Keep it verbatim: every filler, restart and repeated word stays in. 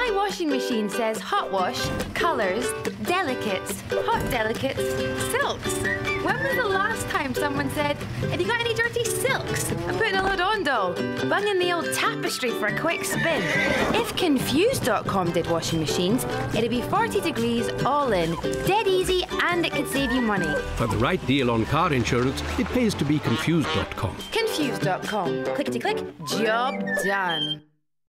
My washing machine says hot wash, colours, delicates, hot delicates, silks. When was the last time someone said, have you got any dirty silks? I'm putting a load on, doll. Bung in the old tapestry for a quick spin. If Confused dot com did washing machines, it'd be forty degrees all in, dead easy, and it could save you money. For the right deal on car insurance, it pays to be Confused dot com. Confused dot com. Clickety click, job done.